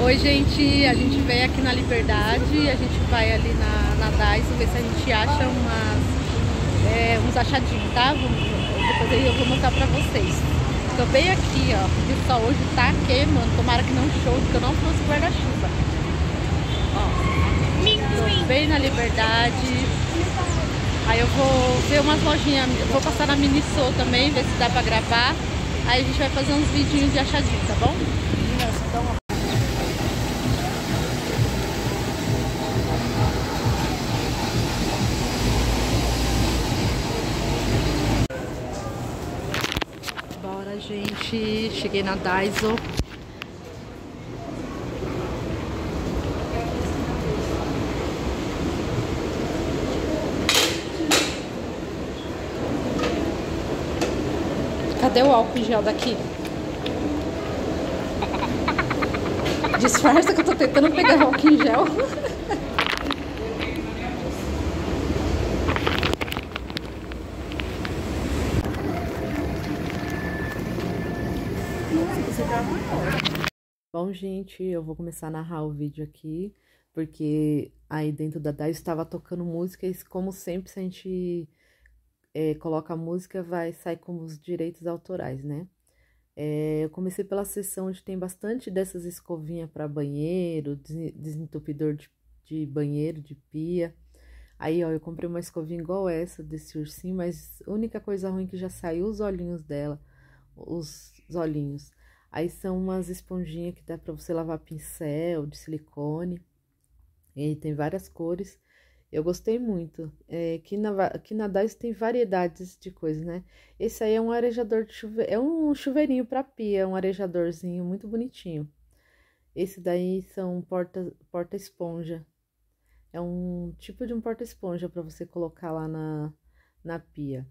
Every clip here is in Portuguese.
Oi, gente, a gente veio aqui na Liberdade, a gente vai ali na Daiso ver se a gente acha uns achadinhos, tá? Depois aí eu vou mostrar pra vocês. Tô bem aqui, ó, o sol hoje tá queimando, tomara que não chove, porque eu não trouxe guarda-chuva. Ó, tô bem na Liberdade, aí eu vou ver umas lojinhas, eu vou passar na Miniso também, ver se dá pra gravar. Aí a gente vai fazer uns vidinhos de achadinho, tá bom? Então, bora, gente. Cheguei na Daiso. Cadê o álcool em gel daqui? Disfarça que eu tô tentando pegar álcool em gel. Bom, gente, eu vou começar a narrar o vídeo aqui, porque aí dentro da Daiso estava tocando música e, como sempre, se a gente coloca a música, vai sair com os direitos autorais, né? Eu comecei pela seção onde tem bastante dessas escovinhas para banheiro, desentupidor de banheiro, de pia. Aí, ó, eu comprei uma escovinha igual essa, desse ursinho, mas a única coisa ruim que já saiu os olhinhos dela, os olhinhos. Aí são umas esponjinhas que dá pra você lavar pincel, de silicone. E tem várias cores. Eu gostei muito. Aqui na Daiso tem variedades de coisas, né? Esse aí é um arejador de chuveiro, é um chuveirinho pra pia, um arejadorzinho muito bonitinho. Esse daí são porta-esponja. É um tipo de um porta-esponja para você colocar lá na pia.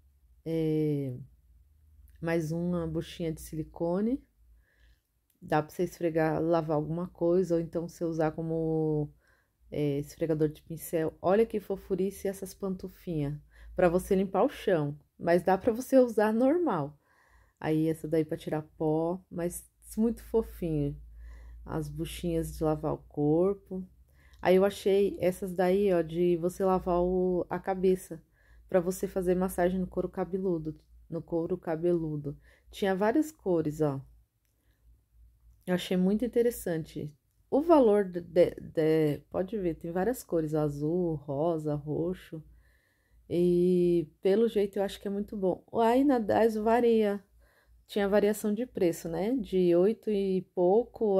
Mais uma buchinha de silicone. Dá para você esfregar, lavar alguma coisa, ou então você usar como esfregador de pincel. Olha que fofurice essas pantufinhas, para você limpar o chão. Mas dá para você usar normal. Aí essa daí para tirar pó, mas muito fofinho. As buchinhas de lavar o corpo. Aí eu achei essas daí, ó, de você lavar a cabeça, para você fazer massagem no couro cabeludo, Tinha várias cores, ó. Eu achei muito interessante. O valor pode ver, tem várias cores, azul, rosa, roxo. E pelo jeito eu acho que é muito bom. Aí na Daiso varia. Tinha variação de preço, né? De 8 e pouco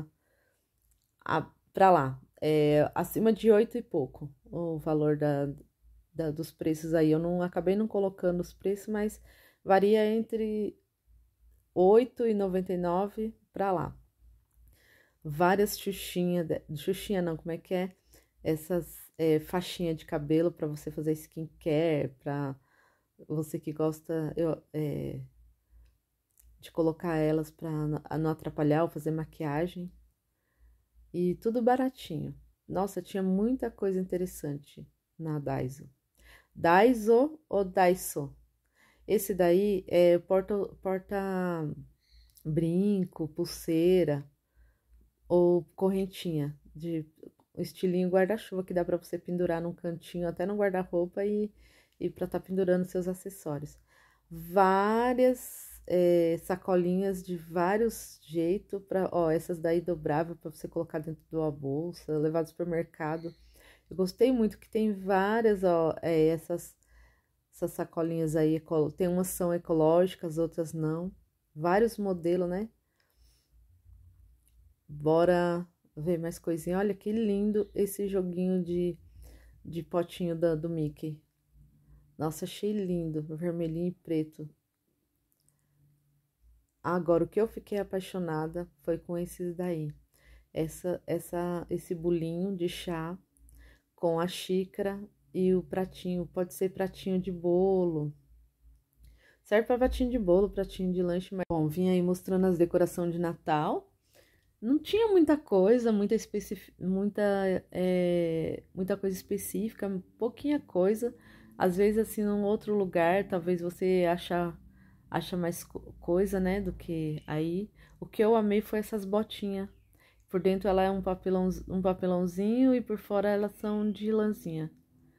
pra lá. Acima de 8 e pouco o valor dos preços aí. Eu não acabei não colocando os preços, mas varia entre 8,99 pra lá. Várias xuxinha não, como é que é? Essas faixinha de cabelo para você fazer skincare, para você que gosta de colocar elas para não atrapalhar ou fazer maquiagem. E tudo baratinho. Nossa, tinha muita coisa interessante na Daiso. Daiso ou Daiso? Esse daí é porta brinco, pulseira ou correntinha de estilinho guarda-chuva que dá para você pendurar num cantinho, até no guarda-roupa e para estar pendurando seus acessórios. Várias sacolinhas de vários jeitos ó, essas daí dobrável para você colocar dentro de uma bolsa, levar do supermercado. Eu gostei muito que tem várias, ó, essas sacolinhas aí, tem umas são ecológicas, outras não. Vários modelos, né? Bora ver mais coisinha. Olha que lindo esse joguinho de potinho do Mickey. Nossa, achei lindo, vermelhinho e preto. Agora, o que eu fiquei apaixonada foi com esses daí. Esse bolinho de chá com a xícara e o pratinho. Pode ser pratinho de bolo. Serve para pratinho de bolo, pratinho de lanche. Mas... Bom, vim aí mostrando as decorações de Natal. Não tinha muita coisa, muita coisa específica, pouquinha coisa. Às vezes, assim, num outro lugar, talvez você acha mais coisa, né, do que aí. O que eu amei foi essas botinhas, Por dentro ela é um papelãozinho e por fora elas são de lãzinha.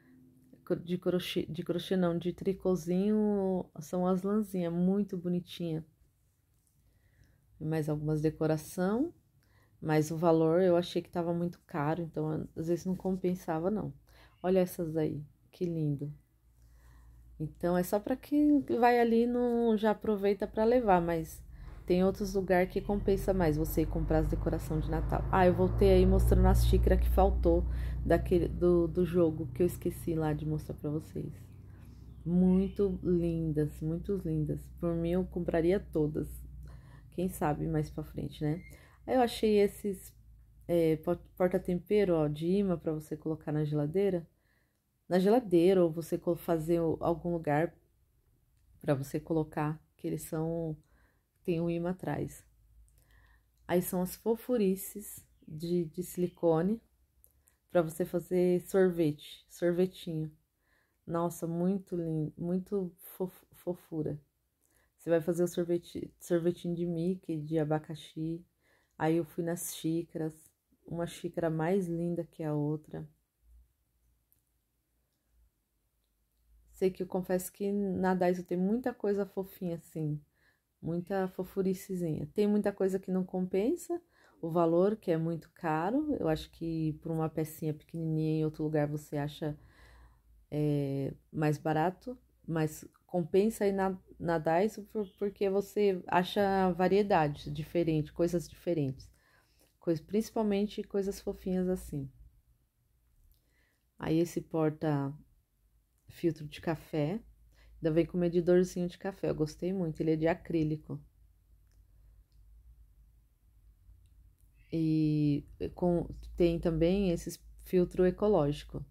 De crochê não, de tricôzinho são as lãzinhas, muito bonitinha. E mais algumas decoração, mas o valor eu achei que tava muito caro, então às vezes não compensava não. Olha essas aí, que lindo. Então é só para quem vai ali não já aproveita para levar, mas tem outros lugares que compensa mais você ir comprar as decorações de Natal. Ah, eu voltei aí mostrando as xícaras que faltou do jogo que eu esqueci lá de mostrar para vocês. Muito lindas, muito lindas. Por mim eu compraria todas. Quem sabe mais pra frente, né? Aí eu achei esses porta-tempero, ó, de imã para você colocar na geladeira. Na geladeira, ou você fazer algum lugar para você colocar, que eles são, tem um imã atrás. Aí são as fofurices de silicone para você fazer sorvetinho. Nossa, muito lindo, muito fofura. Você vai fazer o sorvetinho de Mickey, de abacaxi. Aí eu fui nas xícaras, uma xícara mais linda que a outra. Sei que eu confesso que na Daiso tem muita coisa fofinha assim, muita fofuricezinha. Tem muita coisa que não compensa o valor, que é muito caro. Eu acho que por uma pecinha pequenininha em outro lugar você acha mais barato, mas compensa aí na Daiso porque você acha variedades diferentes, coisas diferentes. Principalmente coisas fofinhas assim. Aí esse porta filtro de café, ainda vem com medidorzinho de café, eu gostei muito, ele é de acrílico. E tem também esse filtro ecológico.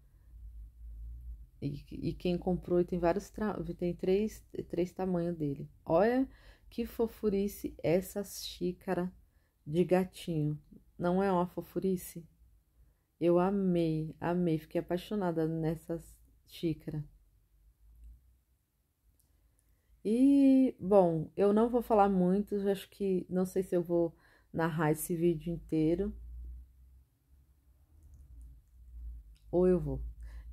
E quem comprou, tem tem três tamanhos dele. Olha que fofurice essa xícara de gatinho. Não é uma fofurice? Eu amei, amei, fiquei apaixonada nessa xícara. E, bom, eu não vou falar muito, acho que não sei se eu vou narrar esse vídeo inteiro. Ou eu vou.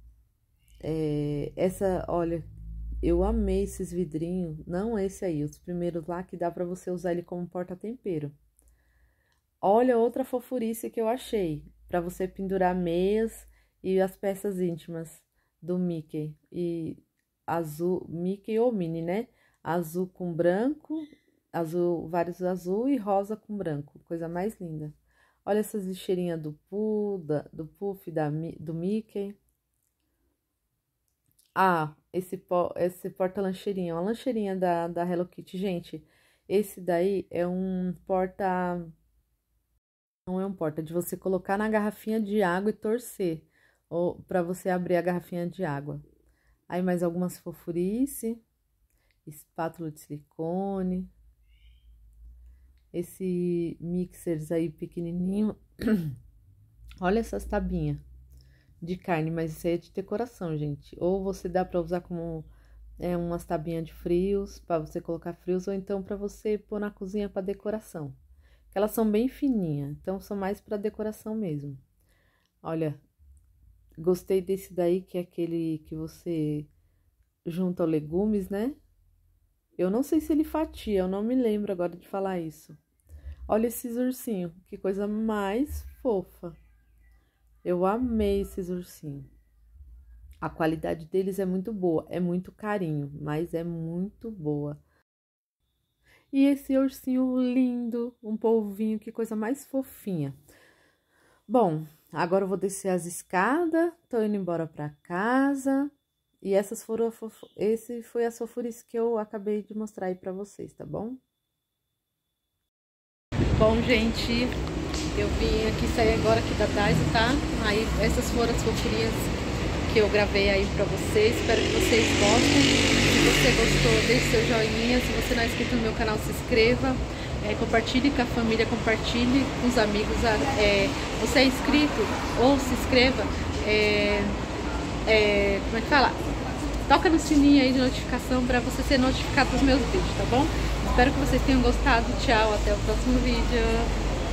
Olha, eu amei esses vidrinhos, não esse aí, os primeiros lá que dá pra você usar ele como porta-tempero. Olha outra fofurice que eu achei, pra você pendurar meias e as peças íntimas do Mickey. E azul, Mickey ou Minnie, né? Azul com branco, vários azul e rosa com branco, coisa mais linda. Olha essas lixeirinhas do Puff, do Mickey. Ah, esse porta-lancheirinha, uma lancheirinha da Hello Kitty. Gente, esse daí é um porta... Não é um porta, é de você colocar na garrafinha de água e torcer, ou para você abrir a garrafinha de água. Aí mais algumas fofurice, espátula de silicone, esse mixers aí pequenininho. Olha essas tabinhas de carne, mas isso aí é de decoração, gente. Ou você dá para usar como umas tabinhas de frios, para você colocar frios, ou então para você pôr na cozinha para decoração. Elas são bem fininhas, então são mais para decoração mesmo. Olha, gostei desse daí, que é aquele que você junta legumes, né? Eu não sei se ele fatia, eu não me lembro agora de falar isso. Olha esses ursinhos, que coisa mais fofa. Eu amei esses ursinhos. A qualidade deles é muito boa, é muito carinho, mas é muito boa. E esse ursinho lindo, um polvinho, que coisa mais fofinha. Bom, agora eu vou descer as escadas, tô indo embora pra casa. E esse foi a fofurice que eu acabei de mostrar aí pra vocês, tá bom? Bom, gente, eu vim aqui sair agora aqui da Daiso, tá? Aí essas foram as fofurinhas que eu gravei aí pra vocês. Espero que vocês gostem. Se você gostou, deixe seu joinha. Se você não é inscrito no meu canal, se inscreva. Compartilhe com a família, compartilhe com os amigos. Você é inscrito ou se inscreva. Como é que fala? Toca no sininho aí de notificação para você ser notificado dos meus vídeos, tá bom? Espero que vocês tenham gostado. Tchau, até o próximo vídeo.